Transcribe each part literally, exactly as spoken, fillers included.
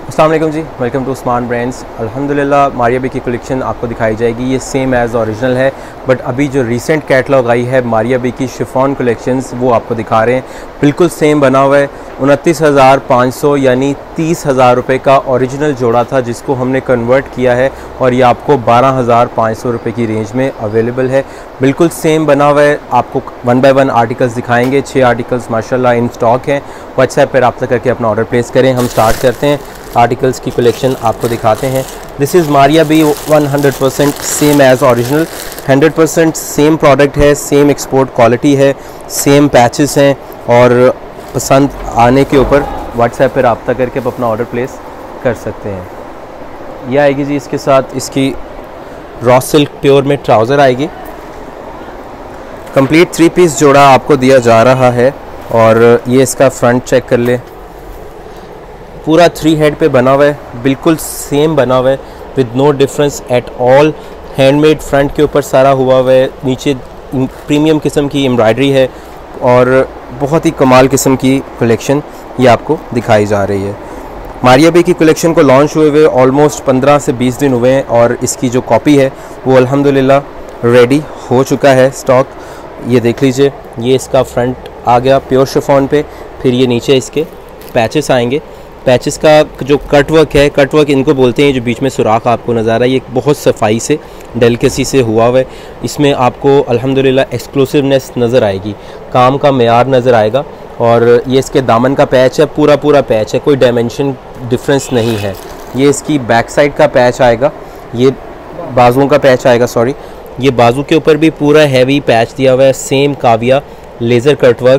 अस्सलाम वालेकुम जी, वेलकम टू स्मार्ट ब्रांड्स। अल्हम्दुलिल्लाह मारिया बी की कलेक्शन आपको दिखाई जाएगी। ये सेम एज़ ओरिजिनल है, बट अभी जो रीसेंट कैटलॉग आई है मारिया बी की शिफॉन कलेक्शंस वो आपको दिखा रहे हैं। बिल्कुल सेम बना हुआ है। उनतीस हज़ार पाँच सौ यानी तीस हज़ार रुपये का ओरिजिनल जोड़ा था, जिसको हमने कन्वर्ट किया है और ये आपको बारह हज़ार पाँच सौ रुपये की रेंज में अवेलेबल है। बिल्कुल सेम बना हुआ है। आपको वन बाय वन आर्टिकल्स दिखाएंगे। छः आर्टिकल्स माशाल्लाह इन स्टॉक हैं। व्हाट्सएप पर रब्ता करके अपना ऑर्डर प्लेस करें। हम स्टार्ट करते हैं, आर्टिकल्स की कलेक्शन आपको दिखाते हैं। This is Maria B one hundred percent same as original. Hundred percent same product है, सेम एक्सपोर्ट क्वालिटी है, सेम पैचेस हैं और पसंद आने के ऊपर व्हाट्सएप पर रब्ता करके आप अपना ऑर्डर प्लेस कर सकते हैं। यह आएगी जी, इसके साथ इसकी रॉ सिल्क प्योर में ट्राउज़र आएगी। कंप्लीट थ्री पीस जोड़ा आपको दिया जा रहा है और ये इसका फ्रंट चेक कर ले। पूरा थ्री हेड पे बना हुआ है, बिल्कुल सेम बना हुआ है with no difference at all. Handmade front के ऊपर सारा हुआ हुआ है। नीचे प्रीमियम किस्म की एम्ब्रॉयडरी है और बहुत ही कमाल किस्म की कलेक्शन ये आपको दिखाई जा रही है। मारिया बी की कलेक्शन को लॉन्च हुए हुए ऑलमोस्ट पंद्रह से बीस दिन हुए हैं और इसकी जो कॉपी है वो अल्हम्दुलिल्लाह रेडी हो चुका है स्टॉक। ये देख लीजिए, ये इसका फ्रंट आ गया प्योर शिफॉन पे। फिर ये नीचे इसके पैचेस आएंगे। पैचेस का जो कट वर्क है, कट वर्क इनको बोलते हैं, जो बीच में सुराख आपको नज़र आ रहा है, ये बहुत सफाई से डेलिकेसी से हुआ हुआ है। इसमें आपको अल्हम्दुलिल्लाह एक्सक्लूसिवनेस नज़र आएगी, काम का मेयार नज़र आएगा। और ये इसके दामन का पैच है, पूरा पूरा पैच है, कोई डायमेंशन डिफरेंस नहीं है। ये इसकी बैक साइड का पैच आएगा, ये बाजुओं का पैच आएगा, सॉरी ये बाजू के ऊपर भी पूरा हैवी पैच दिया हुआ है। सेम काविया laser cut work,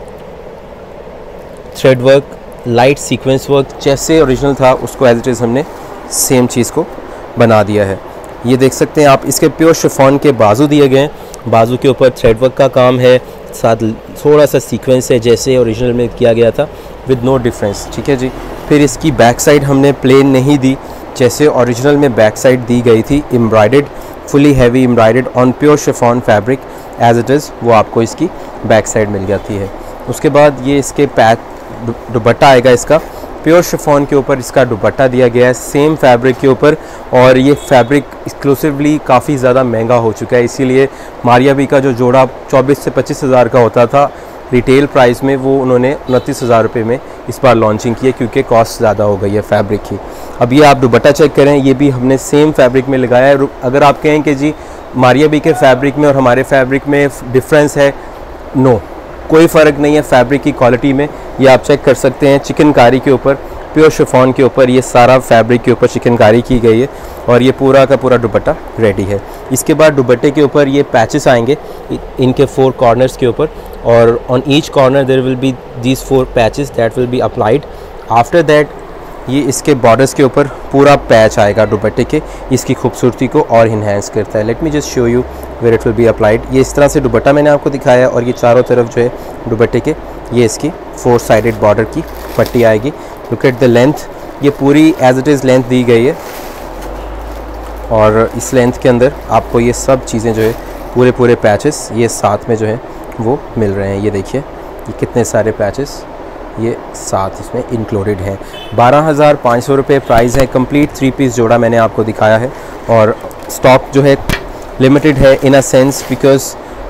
thread work, light sequence work, जैसे ओरिजिनल था उसको एज इट इज़ हमने सेम चीज़ को बना दिया है। ये देख सकते हैं आप, इसके प्योर शिफॉन के बाजू दिए गए हैं। बाजू के ऊपर थ्रेड वर्क का काम है, साथ थोड़ा सा सीक्वेंस है जैसे ओरिजिनल में किया गया था, विद नो डिफरेंस। ठीक है जी। फिर इसकी बैक साइड हमने प्लेन नहीं दी, जैसे ओरिजिनल में बैक साइड दी गई थी, embroidered, fully heavy embroidered on pure chiffon fabric as it is, वो आपको इसकी बैक साइड मिल जाती है। उसके बाद ये इसके पैच दुपट्टा आएगा, इसका प्योर शिफॉन के ऊपर इसका दुपट्टा दिया गया है सेम फैब्रिक के ऊपर। और ये फैब्रिक एक्सक्लूसिवली काफ़ी ज़्यादा महंगा हो चुका है, इसीलिए मारिया बी का जो जोड़ा चौबीस से पच्चीस हज़ार का होता था रिटेल प्राइस में, वो उन्होंने उनतीस हज़ार रुपये में इस बार लॉन्चिंग की है, क्योंकि कॉस्ट ज़्यादा हो गई है फैब्रिक की। अब ये आप दुपट्टा चेक करें, ये भी हमने सेम फैब्रिक में लगाया है। अगर आप कहें कि जी मारिया बी के फैब्रिक में और हमारे फैब्रिक में डिफरेंस है, नो, कोई फ़र्क नहीं है फैब्रिक की क्वालिटी में। ये आप चेक कर सकते हैं, चिकनकारी के ऊपर प्योर शिफॉन के ऊपर ये सारा फैब्रिक के ऊपर चिकनकारी की गई है और ये पूरा का पूरा दुपट्टा रेडी है। इसके बाद दुपट्टे के ऊपर ये पैचेस आएंगे इनके फोर कॉर्नर्स के ऊपर, और on each corner there will be these four patches that will be applied. After that ये इसके बॉर्डर्स के ऊपर पूरा पैच आएगा दुपट्टे के, इसकी खूबसूरती को और इन्हेंस करता है। Let me just show you where it will be applied. ये इस तरह से दुपट्टा मैंने आपको दिखाया और ये चारों तरफ जो है दुपट्टे के ये इसकी फोर साइडेड बॉर्डर की पट्टी आएगी। लुक एट द लेंथ, ये पूरी एज इट इज़ लेंथ दी गई है और इस लेंथ के अंदर आपको ये सब चीज़ें जो है पूरे पूरे पैचेस ये साथ में जो है वो मिल रहे हैं। ये देखिए, ये कितने सारे पैचेस ये साथ इसमें इंक्लूडेड है। बारह हज़ार पाँच सौ रुपये प्राइस है। कंप्लीट थ्री पीस जोड़ा मैंने आपको दिखाया है और स्टॉक जो है लिमिटेड है इन अ सेंस, बिकॉज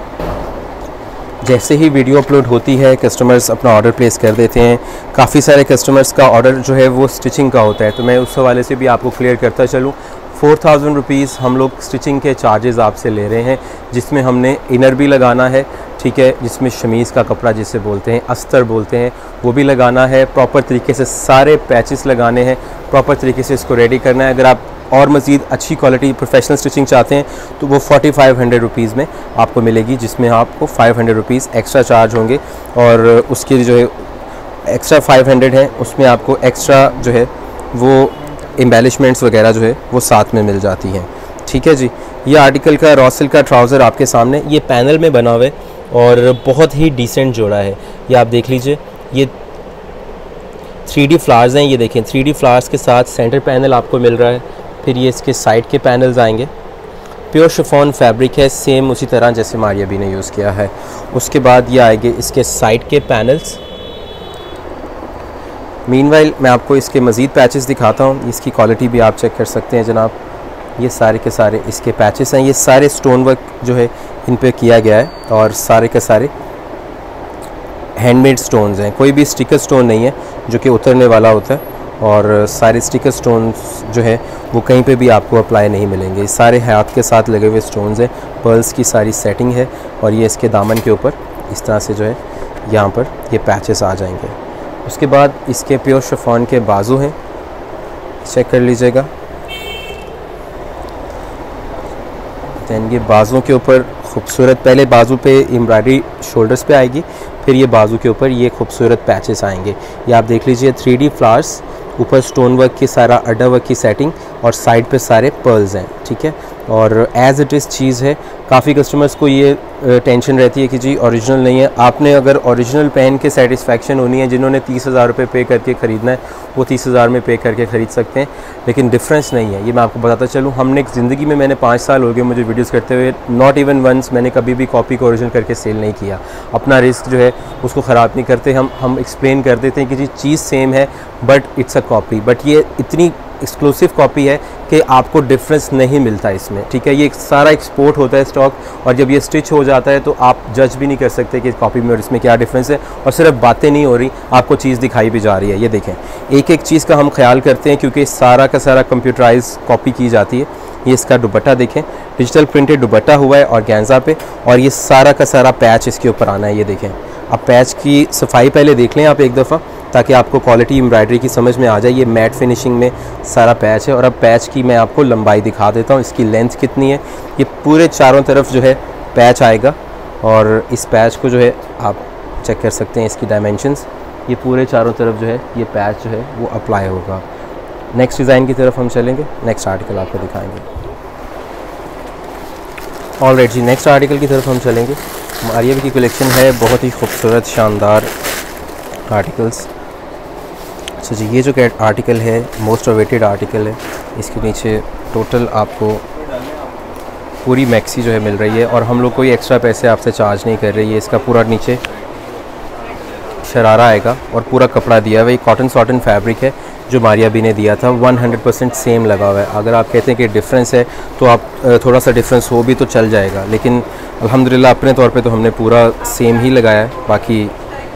जैसे ही वीडियो अपलोड होती है कस्टमर्स अपना ऑर्डर प्लेस कर देते हैं। काफ़ी सारे कस्टमर्स का ऑर्डर जो है वो स्टिचिंग का होता है, तो मैं उस हवाले से भी आपको क्लियर करता चलूँ। फोर थाउजेंड रुपीज़ हम लोग स्टिचिंग के चार्जेस आपसे ले रहे हैं, जिसमें हमने इनर भी लगाना है, ठीक है, जिसमें शमीज़ का कपड़ा जिसे बोलते हैं, अस्तर बोलते हैं, वो भी लगाना है। प्रॉपर तरीके से सारे पैचेस लगाने हैं, प्रॉपर तरीके से इसको रेडी करना है। अगर आप और मज़ीद अच्छी क्वालिटी प्रोफेशनल स्टिचिंग चाहते हैं तो वो फोर्टी फाइव हंड्रेड रुपीज़ में आपको मिलेगी, जिसमें आपको five hundred rupees extra charge होंगे और उसकी जो है एक्स्ट्रा फाइव हंड्रेड है, उसमें आपको एक्स्ट्रा जो है वो एम्बेलिशमेंट्स वगैरह जो है वो साथ में मिल जाती हैं। ठीक है जी। ये आर्टिकल का रॉ सिल्क का ट्राउज़र आपके सामने ये पैनल में बना हुआ है और बहुत ही डिसेंट जोड़ा है। ये आप देख लीजिए, ये थ्री डी फ्लावर्स हैं, ये देखें थ्री डी फ्लावर्स के साथ सेंटर पैनल आपको मिल रहा है। फिर ये इसके साइड के पैनल्स आएंगे, प्योर शिफॉन फैब्रिक है सेम उसी तरह जैसे मारिया बी ने यूज़ किया है। उसके बाद ये आएंगे इसके साइड के पैनल्स, मीनवाइल मैं आपको इसके मज़ीद पैचेस दिखाता हूँ, इसकी क्वालिटी भी आप चेक कर सकते हैं जनाब। ये सारे के सारे इसके पैचेस हैं, ये सारे स्टोन वर्क जो है इन पे किया गया है और सारे के सारे हैंडमेड स्टोन्स हैं, कोई भी स्टिकर स्टोन नहीं है जो कि उतरने वाला होता है। और सारे स्टिकर स्टोन्स जो है वो कहीं पे भी आपको अप्लाई नहीं मिलेंगे, सारे हाथ के साथ लगे हुए स्टोन्स हैं। पर्ल्स की सारी सेटिंग है और ये इसके दामन के ऊपर इस तरह से जो है यहाँ पर ये पैचेस आ जाएंगे। उसके बाद इसके प्योर शिफॉन के बाजू हैं, चेक कर लीजिएगा। दैन ये बाजुओं के ऊपर खूबसूरत, पहले बाजू पे एम्ब्रॉयडरी शोल्डर्स पे आएगी, फिर ये बाजू के ऊपर ये खूबसूरत पैचेस आएंगे। ये आप देख लीजिए थ्री डी फ्लावर्स, ऊपर स्टोन वर्क की सारा अड्डा वर्क की सेटिंग और साइड पे सारे पर्ल्स हैं, ठीक है। और एज़ इट इज़ चीज़ है। काफ़ी कस्टमर्स को ये टेंशन रहती है कि जी ओरिजिनल नहीं है। आपने अगर ओरिजिनल पहन के सेटिस्फेक्शन होनी है, जिन्होंने तीस हज़ार रुपये पे करके ख़रीदना है वो तीस हज़ार में पे करके ख़रीद सकते हैं, लेकिन डिफरेंस नहीं है। ये मैं आपको बताता चलूँ, हमने ज़िंदगी में, मैंने पाँच साल हो गए मुझे वीडियोस करते हुए, नॉट इवन वंस मैंने कभी भी कॉपी को ओरिजिनल करके सेल नहीं किया। अपना रिस्क जो है उसको ख़राब नहीं करते हम हम एक्सप्लेन कर देते हैं कि जी चीज़ सेम है but it's a copy. But ये इतनी एक्सक्लूसिव कॉपी है कि आपको डिफरेंस नहीं मिलता इसमें, ठीक है। ये सारा एक्सपोर्ट होता है स्टॉक, और जब ये स्टिच हो जाता है तो आप जज भी नहीं कर सकते कि कॉपी में और इसमें क्या डिफरेंस है। और सिर्फ बातें नहीं हो रही, आपको चीज़ दिखाई भी जा रही है। ये देखें, एक एक चीज़ का हम ख्याल करते हैं क्योंकि सारा का सारा कंप्यूटराइज कॉपी की जाती है। ये इसका दुपट्टा देखें, डिजिटल प्रिंटेड दुपट्टा हुआ है और ऑर्गेन्जा पे, और ये सारा का सारा पैच इसके ऊपर आना है। ये देखें, अब पैच की सफाई पहले देख लें आप एक दफ़ा, ताकि आपको क्वालिटी एम्ब्रॉयडरी की समझ में आ जाए। ये मैट फिनिशिंग में सारा पैच है। और अब पैच की मैं आपको लंबाई दिखा देता हूँ, इसकी लेंथ कितनी है। ये पूरे चारों तरफ जो है पैच आएगा, और इस पैच को जो है आप चेक कर सकते हैं, इसकी डायमेंशंस। ये पूरे चारों तरफ जो है ये पैच जो है वो अप्लाई होगा। नेक्स्ट डिज़ाइन की तरफ हम चलेंगे, नेक्स्ट आर्टिकल आपको दिखाएंगे। ऑलराइट जी, नेक्स्ट आर्टिकल की तरफ हम चलेंगे। मारिया की कलेक्शन है, बहुत ही खूबसूरत शानदार आर्टिकल्स। अच्छा जी, ये जो आर्टिकल है मोस्ट अवेटेड आर्टिकल है। इसके नीचे टोटल आपको पूरी मैक्सी जो है मिल रही है, और हम लोग कोई एक्स्ट्रा पैसे आपसे चार्ज नहीं कर रही है। इसका पूरा नीचे शरारा आएगा और पूरा कपड़ा दिया हुआ है। कॉटन सॉटन फैब्रिक है जो मारिया बी ने दिया था, हंड्रेड परसेंट सेम लगा हुआ है। अगर आप कहते हैं कि डिफरेंस है तो आप थोड़ा सा डिफरेंस हो भी तो चल जाएगा, लेकिन अल्हम्दुलिल्लाह अपने तौर पे तो हमने पूरा सेम ही लगाया है। बाकी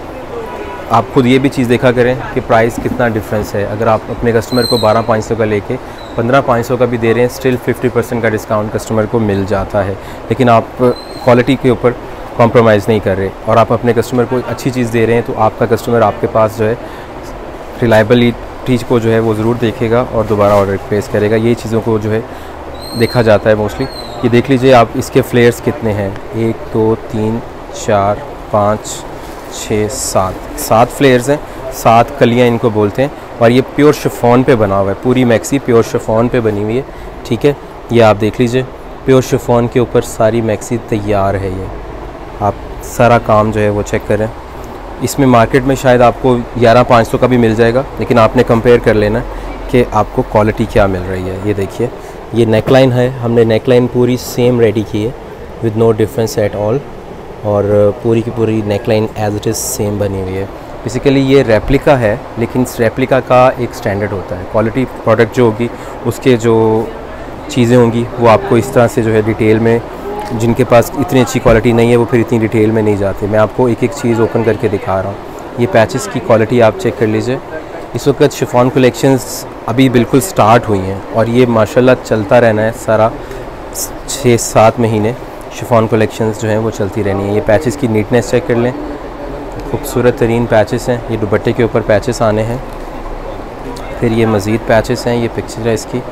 आप खुद ये भी चीज़ देखा करें कि प्राइस कितना डिफरेंस है। अगर आप अपने कस्टमर को बारह पाँच सौ का लेके पंद्रह पाँच सौ का भी दे रहे हैं, स्टिल फिफ्टी परसेंट का डिस्काउंट कस्टमर को मिल जाता है। लेकिन आप क्वालिटी के ऊपर कॉम्प्रोमाइज़ नहीं कर रहे और आप अपने कस्टमर को अच्छी चीज़ दे रहे हैं, तो आपका कस्टमर आपके पास जो है रिलायबिलिटी को जो है वो ज़रूर देखेगा और दोबारा ऑर्डर प्लेस करेगा। ये चीज़ों को जो है देखा जाता है मोस्टली। ये देख लीजिए आप, इसके फ्लेयर्स कितने हैं, एक दो तीन चार पाँच छः सात सात फ्लेयर्स हैं, सात कलियाँ इनको बोलते हैं। और ये प्योर शिफॉन पे बना हुआ है, पूरी मैक्सी प्योर शिफॉन पे बनी हुई है, ठीक है। ये आप देख लीजिए, प्योर शिफॉन के ऊपर सारी मैक्सी तैयार है। ये आप सारा काम जो है वो चेक करें। इसमें मार्केट में शायद आपको ग्यारह पाँच सौ का भी मिल जाएगा, लेकिन आपने कंपेयर कर लेना कि आपको क्वालिटी क्या मिल रही है। ये देखिए, ये नेकलाइन है, हमने नेकलाइन पूरी सेम रेडी की है with no difference at all, और पूरी की पूरी neckline as it is same बनी हुई है। बेसिकली ये रेप्लिका है, लेकिन इस रेप्लिका का एक स्टैंडर्ड होता है। क्वालिटी प्रोडक्ट जो होगी उसके जो चीज़ें होंगी वो आपको इस तरह से जो है डिटेल में, जिनके पास इतनी अच्छी क्वालिटी नहीं है वो फिर इतनी डिटेल में नहीं जाते। मैं आपको एक एक चीज़ ओपन करके दिखा रहा हूँ। ये पैचेस की क्वालिटी आप चेक कर लीजिए। इस वक्त शिफॉन कलेक्शंस अभी बिल्कुल स्टार्ट हुई हैं और ये माशाल्लाह चलता रहना है सारा छः सात महीने। शिफॉन कलेक्शंस जो हैं वो चलती रहनी है। ये पैचेस की नीटनेस चेक कर लें, खूबसूरत तरीन पैचेस हैं। ये दुपट्टे के ऊपर पैचेस आने हैं, फिर ये मज़ीद पैचेस हैं। ये पिक्चर है इसकी,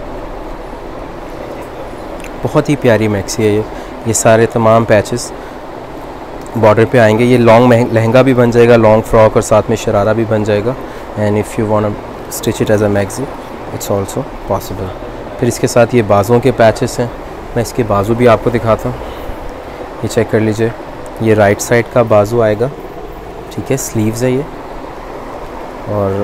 बहुत ही प्यारी मैक्सी है ये। ये सारे तमाम पैचेस बॉर्डर पे आएंगे। ये लॉन्ग लहंगा भी बन जाएगा, लॉन्ग फ्रॉक, और साथ में शरारा भी बन जाएगा। And if you want stitch it as a maxi it's also possible. फिर इसके साथ ये बाजुओं के पैचेस हैं, मैं इसके बाजू भी आपको दिखाता हूँ। ये चेक कर लीजिए, ये राइट साइड का बाजू आएगा, ठीक है, स्लीव्स है ये, और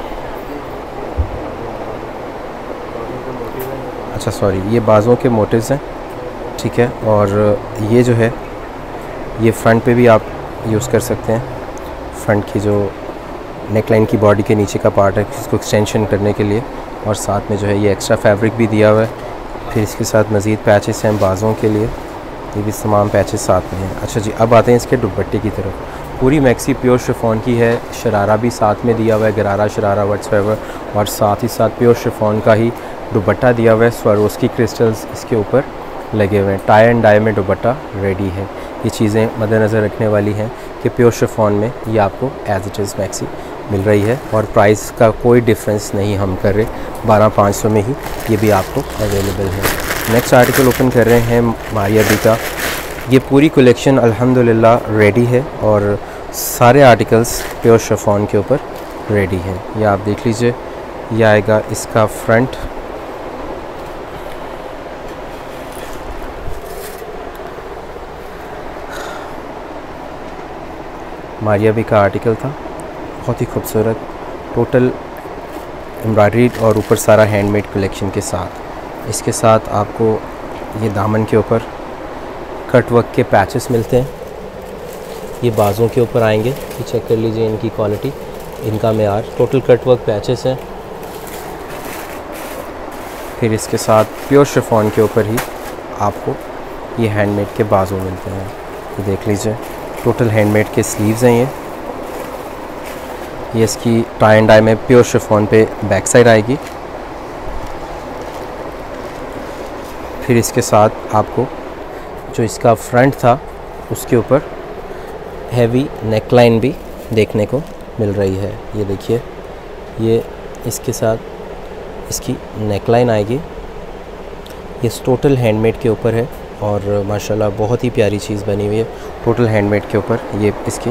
अच्छा सॉरी ये बाजुओं के मोटिव्स हैं, ठीक है। और ये जो है ये फ्रंट पे भी आप यूज़ कर सकते हैं। फ्रंट की जो नेकलाइन की बॉडी के नीचे का पार्ट है इसको एक्सटेंशन करने के लिए, और साथ में जो है ये एक्स्ट्रा फैब्रिक भी दिया हुआ है। फिर इसके साथ मज़ीद पैचेस हैं बाज़ों के लिए, ये भी तमाम पैचेस साथ में हैं। अच्छा जी, अब आते हैं इसके दुपट्टे की तरफ। पूरी मैक्सी प्योर शिफॉन की है, शरारा भी साथ में दिया हुआ है, गरारा शरारा व्हाट्सएवर, और साथ ही साथ प्योर शिफॉन का ही दुपट्टा दिया हुआ है। स्वरोस्की क्रिस्टल्स इसके ऊपर लगे हुए हैं। टाई एंड डाई में दुपट्टा रेडी है। ये चीज़ें मद्देनज़र रखने वाली हैं कि प्योर शिफॉन में ये आपको एज इट इज़ मैक्सी मिल रही है, और प्राइस का कोई डिफरेंस नहीं हम कर रहे, बारह पाँच सौ में ही ये भी आपको अवेलेबल है। नेक्स्ट आर्टिकल ओपन कर रहे हैं मारिया बी का। ये पूरी कलेक्शन अल्हम्दुलिल्लाह रेडी है, और सारे आर्टिकल्स प्योर शिफॉन के ऊपर रेडी हैं। ये आप देख लीजिए, ये आएगा इसका फ्रंट, मारिया बी का आर्टिकल था, बहुत ही खूबसूरत, टोटल एम्ब्रॉयडरी और ऊपर सारा हैंडमेड कलेक्शन के साथ। इसके साथ आपको ये दामन के ऊपर कट वर्क के पैचेस मिलते हैं, ये बाजों के ऊपर आएंगे। ये चेक कर लीजिए इनकी क्वालिटी, इनका मेयार, टोटल कट वर्क पैचेस हैं। फिर इसके साथ प्योर शिफॉन के ऊपर ही आपको ये हैंडमेड के बाजू मिलते हैं। ये देख लीजिए, टोटल हैंडमेड के स्लीव्स हैं। ये ये इसकी टाई एंड डाई में प्योर शिफॉन पे बैक साइड आएगी। फिर इसके साथ आपको जो इसका फ्रंट था उसके ऊपर हैवी नेकलाइन भी देखने को मिल रही है। ये देखिए, ये इसके साथ इसकी नेकलाइन आएगी। ये टोटल हैंडमेड के ऊपर है, और माशाल्लाह बहुत ही प्यारी चीज़ बनी हुई है टोटल हैंडमेड के ऊपर। ये इसकी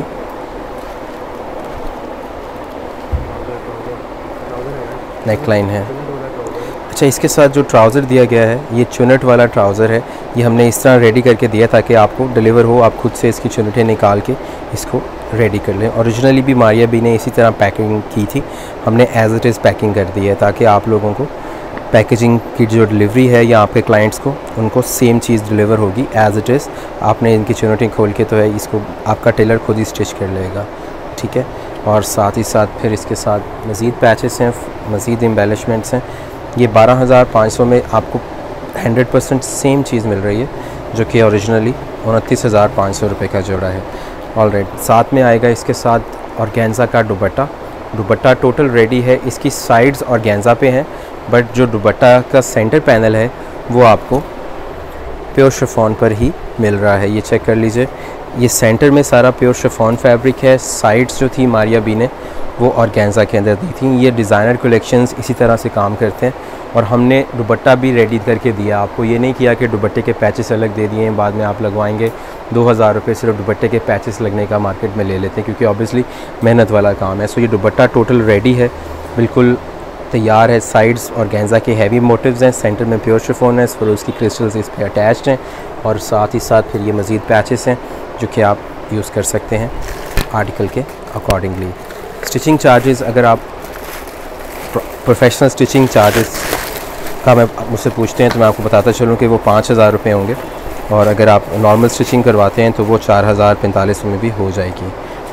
नेकलाइन है। अच्छा, इसके साथ जो ट्राउज़र दिया गया है, ये चुनट वाला ट्राउज़र है। ये हमने इस तरह रेडी करके दिया ताकि आपको डिलीवर हो, आप खुद से इसकी चुनटें निकाल के इसको रेडी कर लें। ओरिजिनली भी मारिया बी ने इसी तरह पैकिंग की थी, हमने एज इट इज़ पैकिंग कर दी है ताकि आप लोगों को पैकेजिंग की जो डिलीवरी है या आपके क्लाइंट्स को, उनको सेम चीज़ डिलीवर होगी एज इट इज़। आपने इनकी चुनटें खोल के तो है, इसको आपका टेलर खुद ही स्टिच कर लेगा, ठीक है। और साथ ही साथ फिर इसके साथ मज़ीद पैचेस हैं, मज़ीद एम्बेलिशमेंट्स हैं। ये बारह हज़ार पाँच सौ में आपको हंड्रेड परसेंट सेम चीज़ मिल रही है, जो कि ओरिजिनली उनतीस हज़ार पाँच सौ रुपये का जोड़ा है। ऑलराइट, साथ में आएगा इसके साथ ऑर्गेन्जा का दुपट्टा। दुपट्टा टोटल रेडी है, इसकी साइड्स ऑर्गेन्जा पे हैं, बट जो दुपट्टा का सेंटर पैनल है वो आपको प्योर शिफॉन पर ही मिल रहा है। ये चेक कर लीजिए, ये सेंटर में सारा प्योर शिफॉन फैब्रिक है। साइड्स जो थी मारिया बी ने वो ऑर्गेन्जा के अंदर दी थी। ये डिज़ाइनर कलेक्शंस इसी तरह से काम करते हैं, और हमने दुपट्टा भी रेडी करके दिया आपको। ये नहीं किया कि दुपट्टे के पैचेस अलग दे दिए, बाद में आप लगवाएंगे दो हज़ार रुपये सिर्फ दुपट्टे के पैचेस लगने का मार्केट में ले लेते हैं, क्योंकि ऑब्वियसली मेहनत वाला काम है। सो ये दुपट्टा टोटल रेडी है, बिल्कुल तैयार है। साइड्स ऑर्गेन्जा के हैवी मोटिव्स हैं, सेंटर में प्योर शिफॉन है, फिर उसकी क्रिस्टल्स इस पर अटैच्ड हैं, और साथ ही साथ फिर ये मज़ीद पैचेस हैं जो कि आप यूज़ कर सकते हैं आर्टिकल के अकॉर्डिंगली। स्टिचिंग चार्जेस, अगर आप प्रोफेशनल स्टिचिंग चार्जेस का मैं मुझसे पूछते हैं तो मैं आपको बताता चलूँ कि वो पाँच हज़ार रुपये होंगे, और अगर आप नॉर्मल स्टिचिंग करवाते हैं तो वो चार हज़ार पैंतालीस सौ में भी हो जाएगी।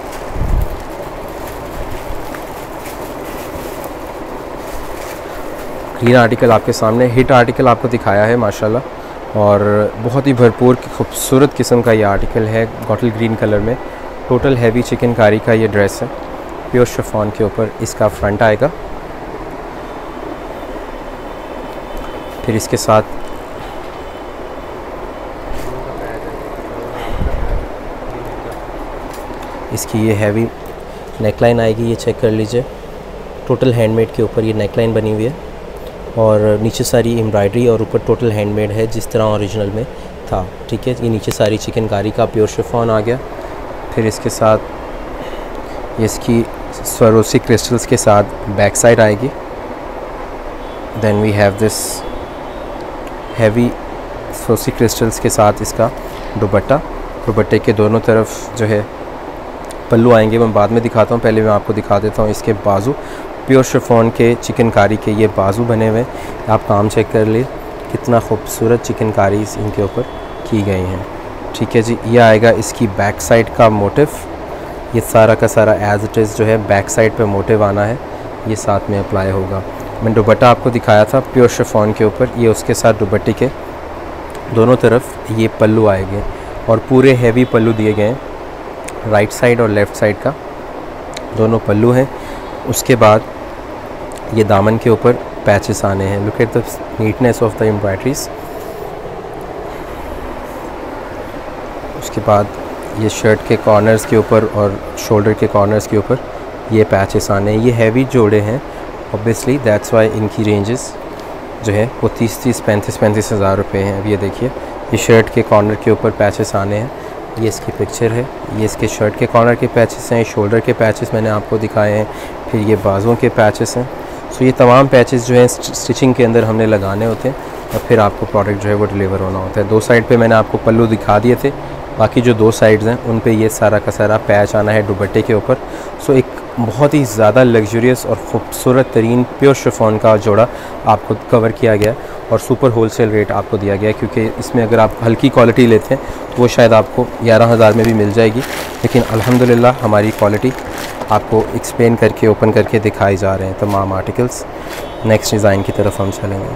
ग्रीन आर्टिकल आपके सामने, हिट आर्टिकल आपको दिखाया है माशाल्लाह, और बहुत ही भरपूर खूबसूरत किस्म का ये आर्टिकल है, बॉटल ग्रीन कलर में। टोटल हैवी चिकनकारी का ये ड्रेस है, प्योर शिफॉन के ऊपर इसका फ्रंट आएगा। फिर इसके साथ इसकी ये हैवी नेकलाइन आएगी, ये चेक कर लीजिए। टोटल हैंडमेड के ऊपर ये नेकलाइन बनी हुई है, और नीचे सारी एम्ब्रॉयडरी और ऊपर टोटल हैंडमेड है जिस तरह ओरिजिनल में था, ठीक है। ये नीचे सारी चिकनकारी का प्योर शिफॉन आ गया। फिर इसके साथ ये इसकी स्वरोसी क्रिस्टल्स के साथ बैक साइड आएगी। Then we have this heavy Swarovski crystals के साथ इसका दुपट्टा। दुपट्टे के दोनों तरफ जो है पल्लू आएंगे, मैं बाद में दिखाता हूँ, पहले मैं आपको दिखा देता हूँ इसके बाजू। प्योर शिफॉन के चिकनकारी के ये बाजू बने हुए, आप काम चेक कर लिए, कितना खूबसूरत चिकनकारी इनके ऊपर की गई हैं, ठीक है जी। ये आएगा इसकी बैक साइड का मोटिव, ये सारा का सारा एज इट इज़ जो है बैक साइड पे मोटिव आना है, ये साथ में अप्लाई होगा। मैं दुपट्टा आपको दिखाया था प्योर शिफॉन के ऊपर, ये उसके साथ दुपट्टे के दोनों तरफ ये पल्लू आएंगे और पूरे हैवी पल्लू दिए गए हैं, राइट साइड और लेफ़्ट साइड का दोनों पल्लू हैं। उसके बाद ये दामन के ऊपर पैचेस आने हैं। Look at the neatness of the embroideries. उसके बाद ये शर्ट के कॉर्नर्स के ऊपर और शोल्डर के कॉर्नर्स के ऊपर ये पैचेस आने हैं। ये हैवी जोड़े हैं ऑब्वियसली, दैट्स वाई इनकी रेंजेस जो है वो तीस तीस पैंतीस पैंतीस हज़ार रुपये हैं। अब ये देखिए ये शर्ट के कॉर्नर के ऊपर पैचेस आने हैं, ये इसकी पिक्चर है, ये इसके शर्ट के कॉर्नर के पैचेस हैं, शोल्डर के पैचेस मैंने आपको दिखाए हैं, फिर ये बाजुओं के पैचेस हैं। सो ये तमाम पैचेस जो हैं स्टिचिंग के अंदर हमने लगाने होते हैं और फिर आपको प्रोडक्ट जो है वो डिलीवर होना होता है। दो साइड पे मैंने आपको पल्लू दिखा दिए थे, बाकी जो दो साइड्स हैं उन पे ये सारा का सारा पैच आना है दुपट्टे के ऊपर। सो एक बहुत ही ज़्यादा लग्जरियस और ख़ूबसूरत तरीन प्योर शिफॉन का जोड़ा आपको कवर किया गया और सुपर होलसेल रेट आपको दिया गया है, क्योंकि इसमें अगर आप हल्की क्वालिटी लेते हैं तो वो शायद आपको ग्यारह हज़ार में भी मिल जाएगी, लेकिन अल्हम्दुलिल्लाह हमारी क्वालिटी आपको एक्सप्लेन करके ओपन करके दिखाए जा रहे हैं तमाम आर्टिकल्स। नेक्स्ट डिज़ाइन की तरफ हम चलेंगे।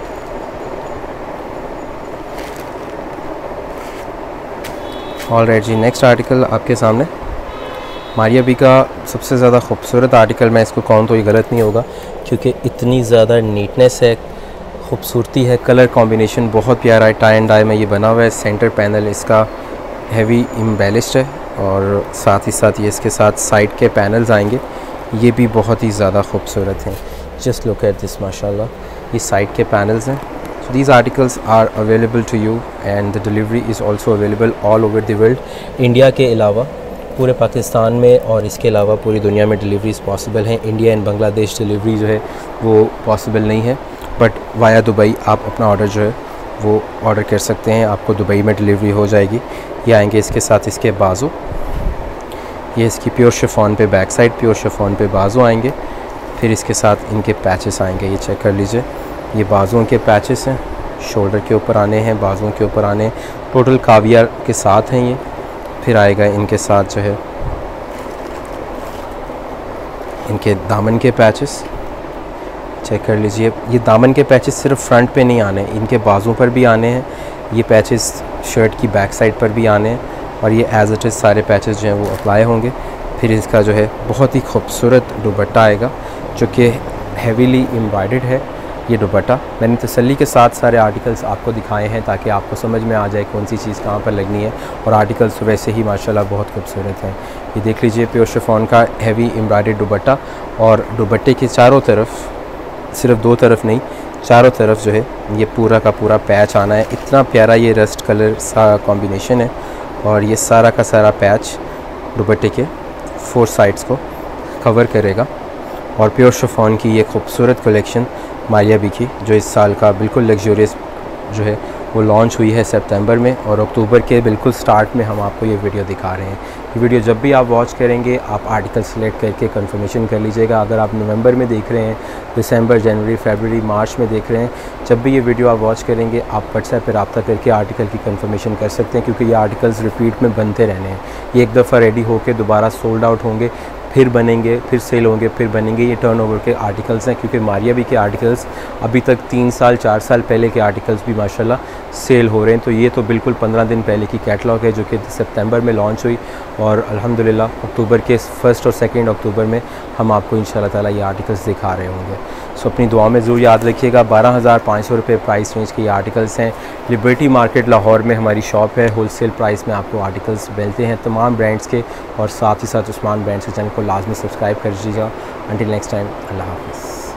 ऑलराइट जी, नेक्स्ट आर्टिकल आपके सामने मारिया बी का सबसे ज़्यादा खूबसूरत आर्टिकल, मैं इसको कहूँ तो ये गलत नहीं होगा, क्योंकि इतनी ज़्यादा नीटनेस है, खूबसूरती है, कलर कॉम्बिनेशन बहुत प्यारा है। टाई एंड डाई में ये बना हुआ है। सेंटर पैनल इसका हैवी एम्बेलिश्ड है और साथ ही साथ ये इसके साथ साइड के पैनल्स आएंगे, ये भी बहुत ही ज़्यादा खूबसूरत हैं। जस्ट लुक एट दिस, माशाल्लाह, ये साइड के पैनल्स हैं। So these articles are available to you and the delivery is also available all over the world. India के अलावा पूरे पाकिस्तान में और इसके अलावा पूरी दुनिया में डिलीवरीज पॉसिबल हैं। इंडिया एंड बांग्लादेश डिलीवरी जो है वो पॉसिबल नहीं है, बट वाया दुबई आप अपना ऑर्डर जो है वो ऑर्डर कर सकते हैं, आपको दुबई में डिलीवरी हो जाएगी। ये आएंगे इसके साथ इसके बाजू, ये इसकी प्योर शिफॉन पे बैक साइड, प्योर शिफॉन पे बाजू आएंगे, फिर इसके साथ इनके पैचेस आएंगे। ये चेक कर लीजिए, ये बाजुओं के पैचेस हैं, शोल्डर के ऊपर आने हैं, बाजुओं के ऊपर आने हैं, टोटल काविया के साथ हैं ये। फिर आएगा इनके साथ जो है इनके दामन के पैचेस, चेक कर लीजिए। ये दामन के पैचेस सिर्फ फ्रंट पे नहीं आने, इनके बाजुओं पर भी आने हैं। ये पैचेस शर्ट की बैक साइड पर भी आने हैं और ये एज इट इज़ सारे पैचेस जो हैं वो अप्लाई होंगे। फिर इसका जो है बहुत ही खूबसूरत दुपट्टा आएगा जो कि हैवीली एम्ब्रॉयडर्ड है। ये दुपट्टा मैंने तसल्ली के साथ सारे आर्टिकल्स आपको दिखाए हैं ताकि आपको समझ में आ जाए कौन सी चीज़ कहाँ पर लगनी है, और आर्टिकल्स वैसे ही माशाल्लाह बहुत खूबसूरत हैं। ये देख लीजिए प्योर शिफॉन का हैवी एम्ब्रॉयडर्ड दुपट्टा, और दुपट्टे के चारों तरफ, सिर्फ दो तरफ नहीं, चारों तरफ जो है ये पूरा का पूरा पैच आना है। इतना प्यारा ये रस्ट कलर सा कॉम्बिनेशन है और ये सारा का सारा पैच दुपट्टे के फोर साइड्स को कवर करेगा। और प्योर शिफॉन की ये खूबसूरत कलेक्शन मारिया बी की जो इस साल का बिल्कुल लग्जरियस जो है वो लॉन्च हुई है सितंबर में, और अक्टूबर के बिल्कुल स्टार्ट में हम आपको ये वीडियो दिखा रहे हैं। ये वीडियो जब भी आप वॉच करेंगे आप आर्टिकल सेलेक्ट करके कंफर्मेशन कर लीजिएगा। अगर आप नवंबर में देख रहे हैं, दिसंबर, जनवरी, फरवरी, मार्च में देख रहे हैं, जब भी ये वीडियो आप वॉच करेंगे आप व्हाट्सएप पर रब्ता करके आर्टिकल की कंफर्मेशन कर सकते हैं, क्योंकि ये आर्टिकल्स रिपीट में बनते रहने हैं। ये एक दफ़ा रेडी होकर दोबारा सोल्ड आउट होंगे, फिर बनेंगे, फिर सेल होंगे, फिर बनेंगे। ये टर्नओवर के आर्टिकल्स हैं, क्योंकि मारिया बी के आर्टिकल्स अभी तक तीन साल चार साल पहले के आर्टिकल्स भी माशाल्लाह सेल हो रहे हैं। तो ये तो बिल्कुल पंद्रह दिन पहले की कैटलॉग है जो कि सितंबर में लॉन्च हुई, और अल्हम्दुलिल्लाह अक्टूबर के फर्स्ट और सेकेंड अक्टूबर में हम आपको इंशाल्लाह ताला ये आर्टिकल्स दिखा रहे होंगे। सो अपनी दुआ में ज़रूर याद रखिएगा। बारह हज़ार पाँच सौ रुपये प्राइस रेंज के ये आर्टिकल्स हैं। लिबर्टी मार्केट लाहौर में हमारी शॉप है। होलसेल प्राइस में आपको आर्टिकल्स मिलते हैं तमाम ब्रांड्स के, और साथ ही साथ उस्मान ब्रांड्स के चैनल को लाजमी सब्सक्राइब कर दीजिएगा। अंटिल नेक्स्ट टाइम, अल्लाह हाफ़िज़।